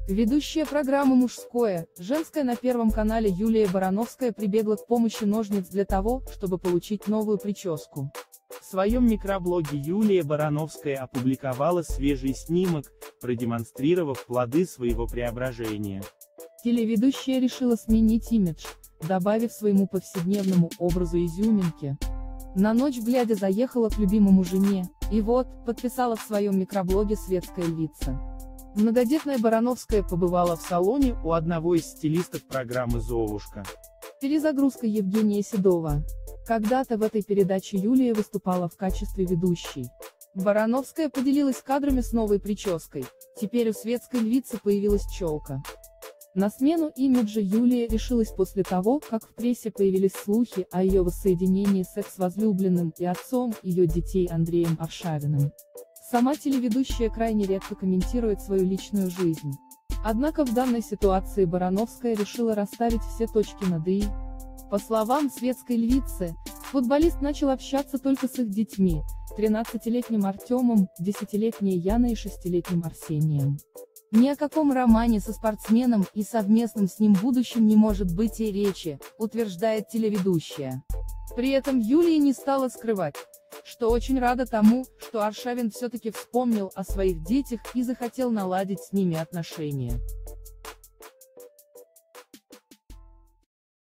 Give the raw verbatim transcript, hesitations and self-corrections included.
Ведущая программы «Мужское», «Женское» на Первом канале Юлия Барановская прибегла к помощи ножниц для того, чтобы получить новую прическу. В своем микроблоге Юлия Барановская опубликовала свежий снимок, продемонстрировав плоды своего преображения. Телеведущая решила сменить имидж, добавив своему повседневному образу изюминки. На ночь глядя заехала к любимому жене, и вот, подписала в своем микроблоге светская львица. Многодетная Барановская побывала в салоне у одного из стилистов программы «Золушка». Перезагрузка Евгения Седова. Когда-то в этой передаче Юлия выступала в качестве ведущей. Барановская поделилась кадрами с новой прической, теперь у светской львицы появилась челка. На смену имиджа Юлия решилась после того, как в прессе появились слухи о ее воссоединении с экс-возлюбленным и отцом ее детей Андреем Аршавиным. Сама телеведущая крайне редко комментирует свою личную жизнь. Однако в данной ситуации Барановская решила расставить все точки над «и». По словам светской львицы, футболист начал общаться только с их детьми, тринадцатилетним Артемом, десятилетней Яной и шестилетним Арсением. Ни о каком романе со спортсменом и совместном с ним будущем не может быть и речи, утверждает телеведущая. При этом Юлия не стала скрывать, что очень рада тому, что Аршавин все-таки вспомнил о своих детях и захотел наладить с ними отношения.